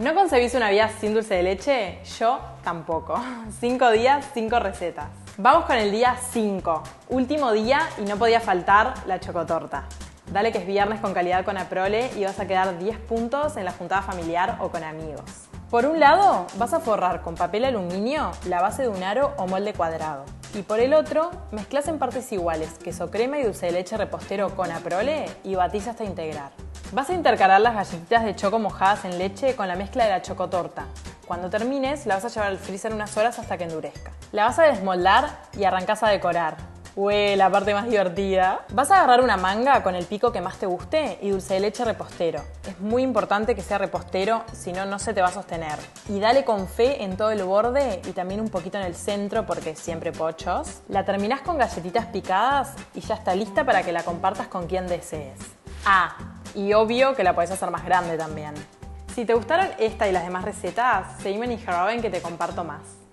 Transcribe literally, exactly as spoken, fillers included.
¿No concebís una vida sin dulce de leche? Yo tampoco. Cinco días, cinco recetas. Vamos con el día cinco. Último día y no podía faltar la chocotorta. Dale que es viernes con calidad con Aprole y vas a quedar diez puntos en la juntada familiar o con amigos. Por un lado, vas a forrar con papel aluminio la base de un aro o molde cuadrado. Y por el otro, mezclas en partes iguales queso crema y dulce de leche repostero con Aprole y batís hasta integrar. Vas a intercalar las galletitas de choco mojadas en leche con la mezcla de la chocotorta. Cuando termines, la vas a llevar al freezer unas horas hasta que endurezca. La vas a desmoldar y arrancás a decorar. ¡Ué! La parte más divertida. Vas a agarrar una manga con el pico que más te guste y dulce de leche repostero. Es muy importante que sea repostero, si no, no se te va a sostener. Y dale con fe en todo el borde y también un poquito en el centro porque siempre pochos. La terminás con galletitas picadas y ya está lista para que la compartas con quien desees. Ah, y obvio que la podés hacer más grande también. Si te gustaron esta y las demás recetas, seguime en Ingeroven que te comparto más.